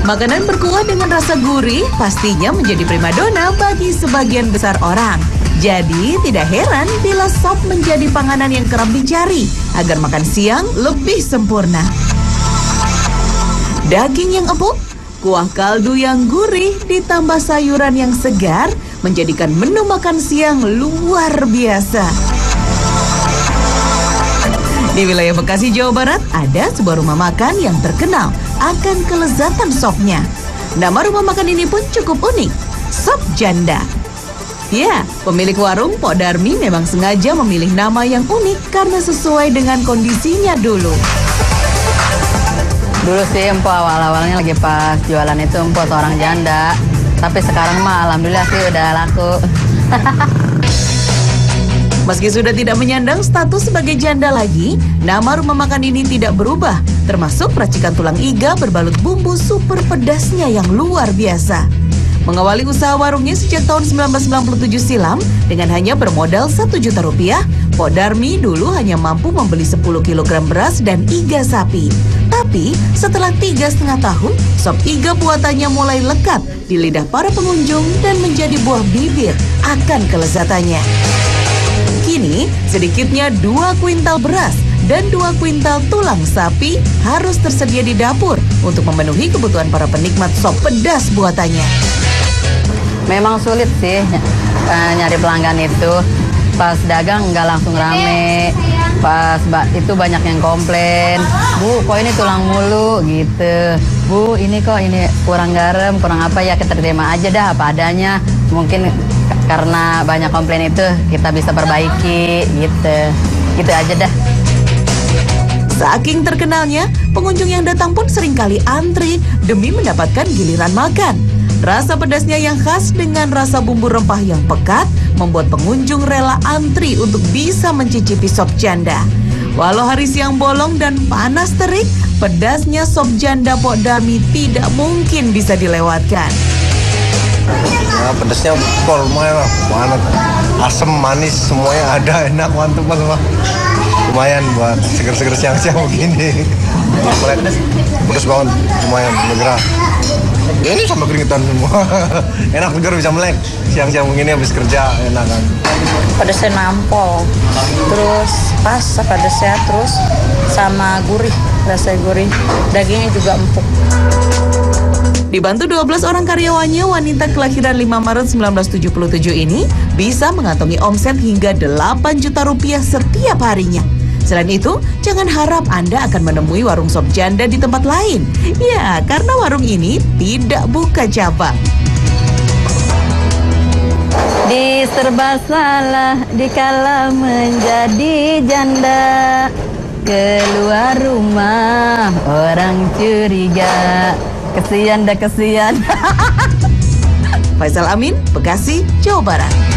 Makanan berkuah dengan rasa gurih pastinya menjadi primadona bagi sebagian besar orang. Jadi tidak heran bila sop menjadi panganan yang kerap dicari agar makan siang lebih sempurna. Daging yang empuk, kuah kaldu yang gurih ditambah sayuran yang segar menjadikan menu makan siang luar biasa. Di wilayah Bekasi, Jawa Barat, ada sebuah rumah makan yang terkenal akan kelezatan sopnya. Nama rumah makan ini pun cukup unik, Sop Janda. Ya, pemilik warung Pok Darmi memang sengaja memilih nama yang unik karena sesuai dengan kondisinya dulu. Dulu sih Empo awal-awalnya lagi pas jualan itu Empo seorang janda. Tapi sekarang mah alhamdulillah sih udah laku. Meski sudah tidak menyandang status sebagai janda lagi, nama rumah makan ini tidak berubah, termasuk racikan tulang iga berbalut bumbu super pedasnya yang luar biasa. Mengawali usaha warungnya sejak tahun 1997 silam, dengan hanya bermodal Rp1 juta, Pok Darmi dulu hanya mampu membeli 10 kg beras dan iga sapi. Tapi setelah 3,5 tahun, sop iga buatannya mulai lekat di lidah para pengunjung dan menjadi buah bibir akan kelezatannya. Kini, sedikitnya 2 kuintal beras dan 2 kuintal tulang sapi harus tersedia di dapur untuk memenuhi kebutuhan para penikmat sop pedas buatannya. Memang sulit sih nyari pelanggan itu. Pas dagang nggak langsung rame. Pas itu banyak yang komplain, "Bu, kok ini tulang mulu?" gitu. "Bu, ini kok ini kurang garam, kurang apa ya, kita terima aja dah apa adanya." Mungkin karena banyak komplain itu kita bisa perbaiki gitu. Gitu aja dah. Saking terkenalnya, pengunjung yang datang pun seringkali antri demi mendapatkan giliran makan. Rasa pedasnya yang khas dengan rasa bumbu rempah yang pekat membuat pengunjung rela antri untuk bisa mencicipi sop janda. Walau hari siang bolong dan panas terik, pedasnya sop janda Pok Darmi tidak mungkin bisa dilewatkan. Ya, pedasnya pol, lumayan, asam, manis, semuanya ada, enak, mantap banget. Lumayan buat seger-seger siang-siang begini. Pedas banget, lumayan, megah. Ini sampai keringetan semua. Enak, seger, bisa melek. Siang-siang begini habis kerja, enak kan. Pedasnya nampol, terus pas pedasnya, terus sama gurih, rasa gurih. Dagingnya juga empuk. Dibantu 12 orang karyawannya, wanita kelahiran 5 Maret 1977 ini bisa mengantongi omset hingga Rp8 juta setiap harinya. Selain itu, jangan harap Anda akan menemui warung sop janda di tempat lain. Ya, karena warung ini tidak buka cabang. Di serba salah dikala menjadi janda, keluar rumah orang curiga. Kesian dah kesian. Faisal Amin, Bekasi, Jawa Barat.